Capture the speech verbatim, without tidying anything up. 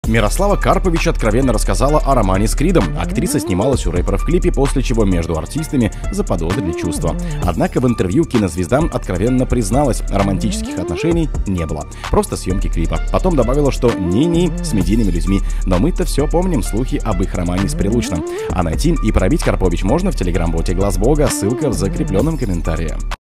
Мирослава Карпович откровенно рассказала о романе с Кридом. Актриса снималась у рэпера в клипе, после чего между артистами заподозрили чувства. Однако в интервью кинозвезда откровенно призналась, романтических отношений не было. Просто съемки клипа. Потом добавила, что ни-ни с медийными людьми. Но мы-то все помним слухи об их романе с Прилучным. А найти и пробить Карпович можно в телеграм-боте Глаз Бога, ссылка в закрепленном комментарии.